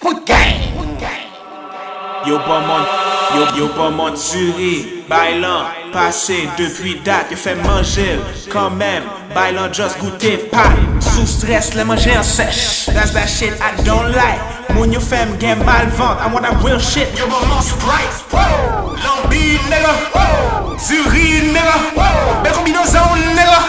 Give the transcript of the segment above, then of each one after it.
FOODGANG. Yo pas Montreal, bailant, passé depuis date, yo fait manger quand même, bailant just goûter pas, sous stress les manger en sèche. That's that shit I don't like. Moun yo femme get mal vente, I want that real shit. Yo maman Sprite, Lambi nigga, Zuri nigga, ben combinaison nigga,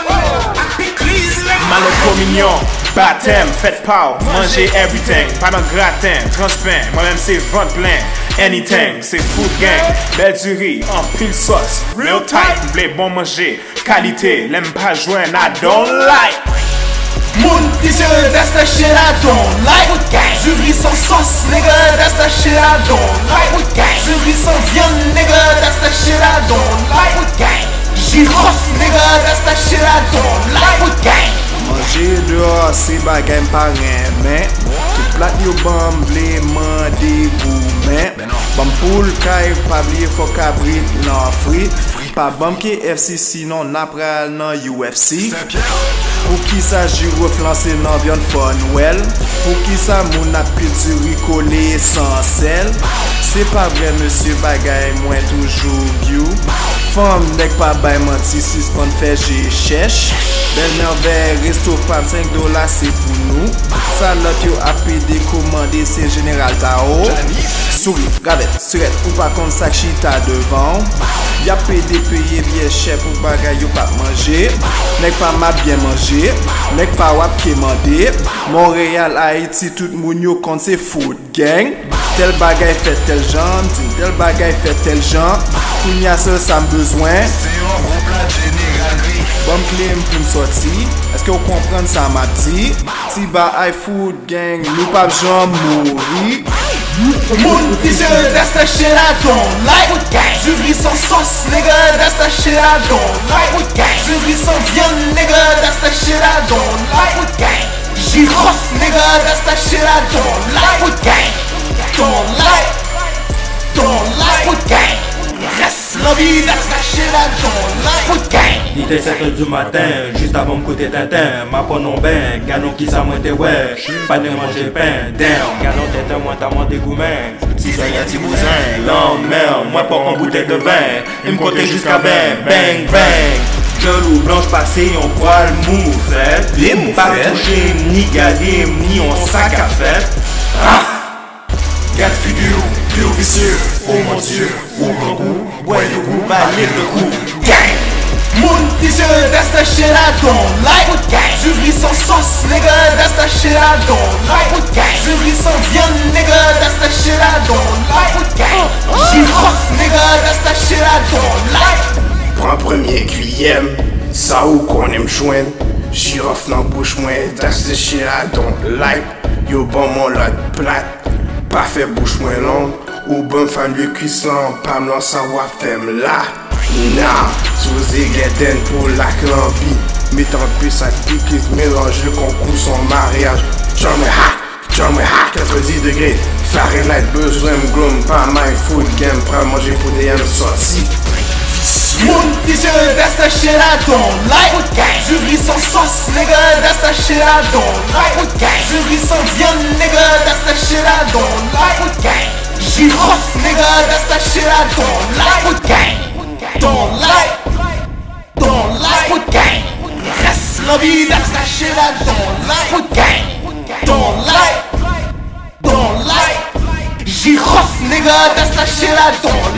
Piclis nigga. Malo communion, baptême, fête pas, manger everything, pas dans gratin, transpain, moi-même c'est ventre plein. Anything, c'est FOODGANG, belle du riz, en pile sauce, real tight, blé bon manger, qualité, l'aime pas joindre, I don't like. Moun t-shirt, that's the shit I don't like. FOODGANG. Du riz sans sauce, nigga, that's the shit I don't like. FOODGANG. Du riz sans viande, nigga, that's the shit I don't like. FOODGANG. Girofle, nigga, that's the shit I don't like. FOODGANG. Manger dehors, c'est bagay m'pa rien, mais tout plat yo bam vle mande gourmet. Bam poule kay pa bliye fò kabrit nan frit. Pa bam KFC sinon napral nan UFC. Pour qui ça girofle lancé nan viande fon well. Pour qui ça moun ap du riz collé sans sel. C'est pas vrai monsieur bagay moins toujours you. Femme nek pa bay manti 6 pound fait j'ai chèche. Belle merveille resto pam 5 $, c'est pour nous. Salade yo APD commandé c'est général Tao. Souris, gavette, surette ou pas comme ça chita devant. Y'a PD payé bien cher pour bagay yo pas manger. Nek pas ma bien manger. Nek pas wap kemande. Montreal, Haïti, tout moun yo compte c'est FOODGANG. Tel bagay fait tel genre, tel bagay fait tel genre. Kounya seul ça besoin. C'est un gros plat général. Bon claim pour me sortir. Est-ce que vous comprenez ça m'a dit? Si ba I FOODGANG, nous pas besoin mourir. Moun t-shirt, that's the shit I don't like. FOODGANG. Du riz sans sauce, nigga, that's the shit I don't like. FOODGANG. Du riz sans viande, nigga, that's the shit I don't like. FOODGANG. Girofle, nigga, that's the shit I don't like. FOODGANG. Don't like. FOODGANG. Reste la vie, that's the shit I don't like. FOODGANG. Il était 7h du matin, juste avant me côté Tintin. Ma non ben, ganon qui ça monte ouais. Pas de manger pain, damn. Ganon tête moi t'as monté gourmet. Si ça y a petit bousin, lendemain, moi pas en bouteille de vin. Il me comptait jusqu'à 20, bang bang. Gueule ou blanche passée, on poil mou fait. Pas touché, ni gardé, ni on sac à fait. Garde figure, pire vicieux. Oh mon Dieu, au grand goût, bois de goût, balai de goût. Gang. Moun t-shirt, that's the shit I don't like. FOODGANG. Du riz sans sauce, nigga, that's the shit I don't like. FOODGANG. Du riz sans viande, nigga, that's the shit I don't like. FOODGANG. Girofle, nigga, that's the shit I don't like. Prends premier cuillère, ça ou qu'on aime joindre. Girofle dans bouche moins, that's the shit I don't like. Yo bon mon lot plate, pas fait bouche moins longue. Ou bon femme de cuisson, pas me lancer wa femme là. Nah, sous égaden pour la clambi. Mettant plus à pique, mélange le concours son mariage. J'en me hack, 90 degrés. Fahrenheit, besoin me gloom, pas my FOODGANG, prends manger pour des yams sortis. Moun t-shirt, that's the shit I don't like. FOODGANG. Du riz sans sauce, nigga, that's the shit I don't like. FOODGANG. Du riz sans viande, nigga, that's the shit I don't like. FOODGANG. Girofle, nigga, that's the shit I don't like. FOODGANG. Don't like. FOODGANG. Reste la vie, that's the shit I don't like. FOODGANG. Don't like. Girofle, nigga, that's the shit I don't like.